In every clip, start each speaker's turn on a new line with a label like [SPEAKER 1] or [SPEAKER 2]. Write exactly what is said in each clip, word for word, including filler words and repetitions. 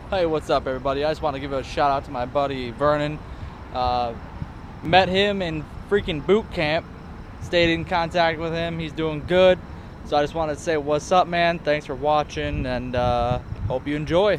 [SPEAKER 1] Hey, what's up, everybody? I just want to give a shout out to my buddy Vernon. Uh, met him in freaking boot camp. Stayed in contact with him. He's doing good. So I just wanted to say, what's up, man? Thanks for watching, and uh, hope you enjoy.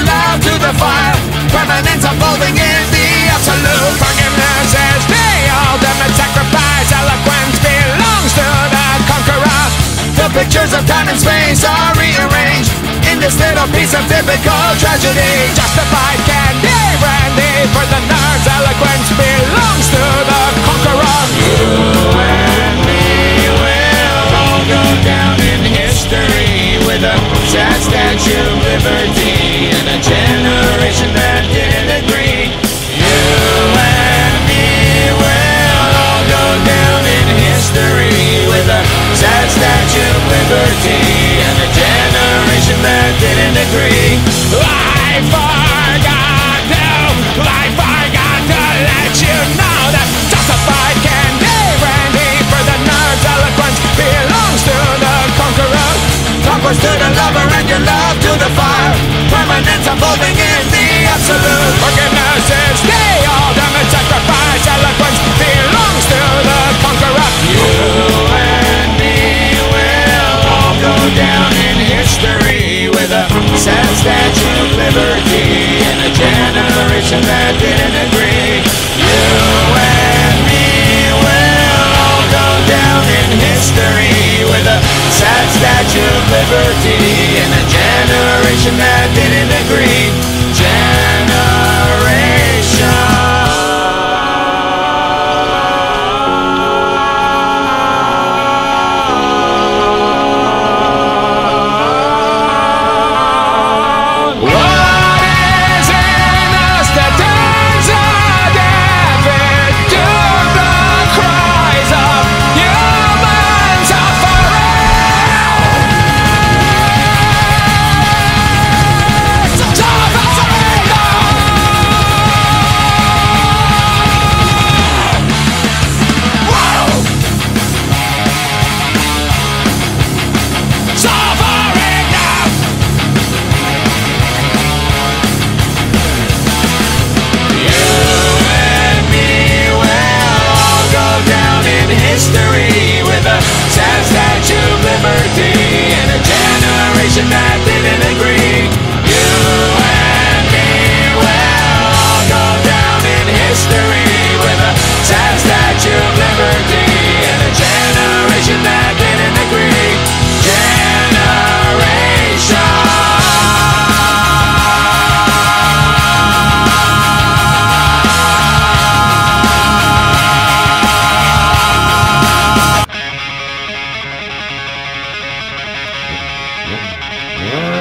[SPEAKER 2] your love to the fire. Permanence unfolding is the absolute. Forgiveness is the ultimate sacrifice. Eloquence belongs to the conqueror. The pictures of time and space are rearranged in this little piece of typical tragedy. Justified candy brandy for the nerds. Eloquence belongs to the conqueror. You and me will all go down in history with a sad statue of liberty and a generation that didn't agree. You and me will all go down in history with a sad statue of liberty and a generation that didn't agree. I forgot to, I forgot to let you know that justified candy brandy for the nerds. Eloquence belongs to the conqueror. Conquest to the lover and your love to the fire. Permanence unfolding in the absolute. Forgiveness is the ultimate sacrifice. Eloquence belongs to the conqueror. You and me will all go down in history with a sad statue of liberty and a generation that didn't agree. You and me will all go down in history with a sad statue of liberty and a generation that didn't agree. History with a sad statue of liberty and a generation that didn't agree. You and me will all go down in history with a sad statue of liberty and a generation that didn't agree. Generation.
[SPEAKER 3] Yeah.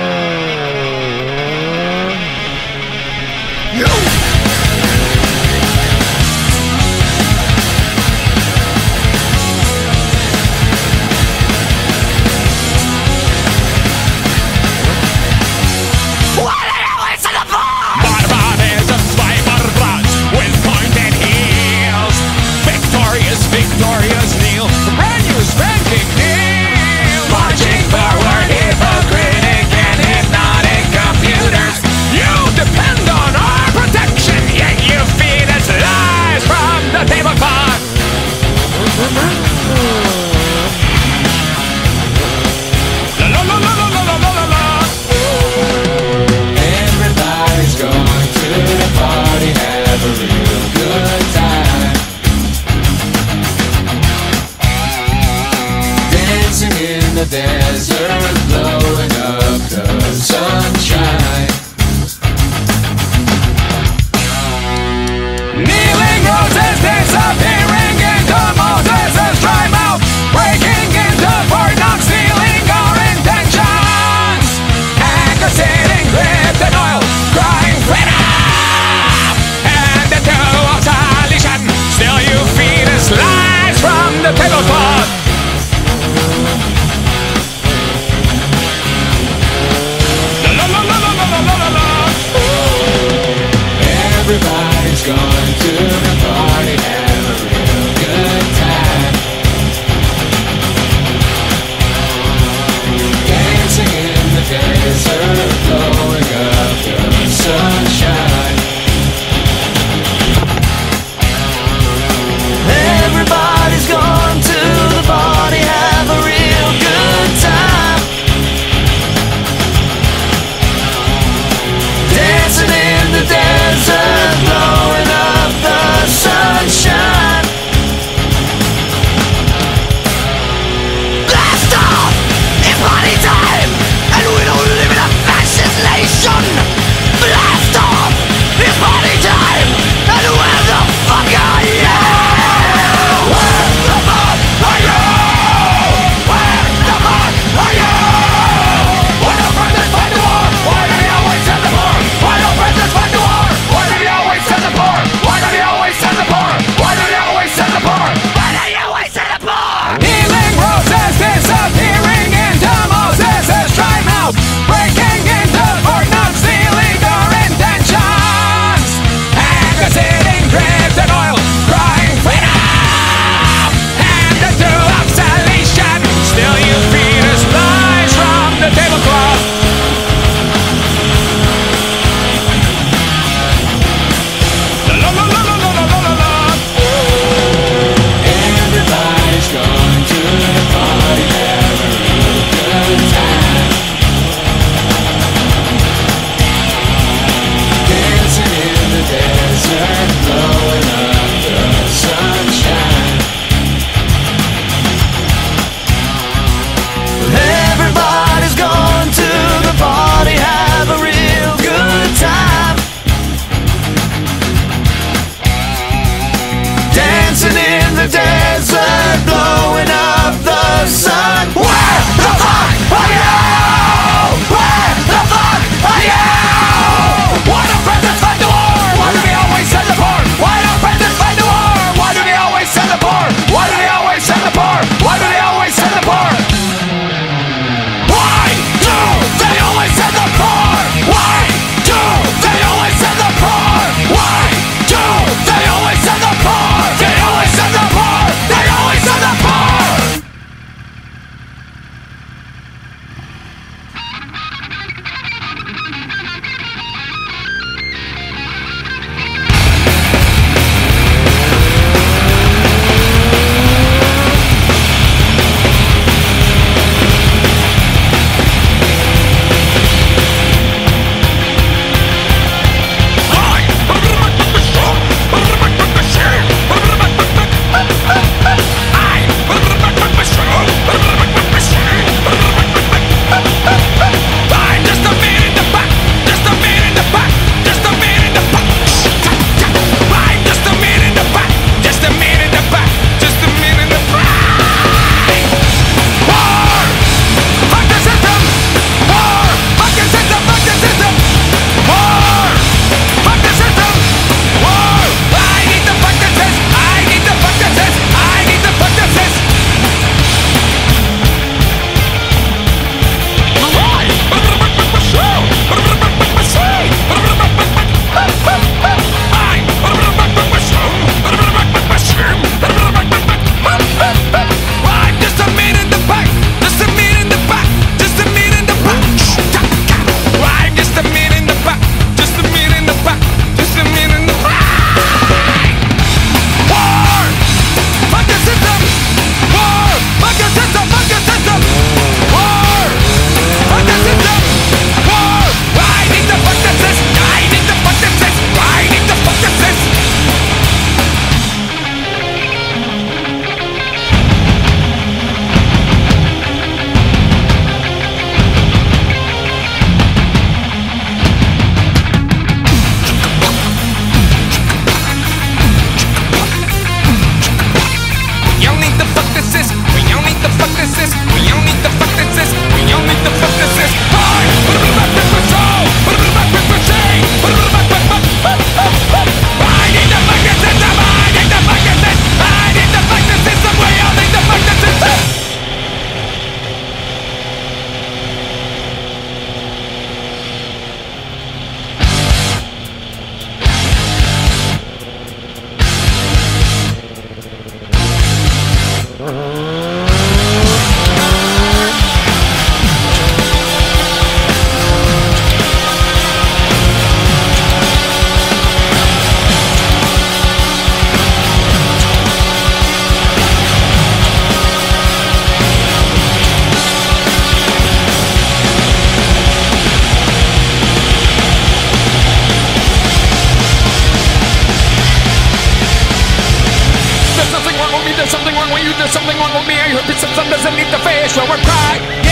[SPEAKER 2] along with me. I heard bits of thunders beneath the fish when we're crying.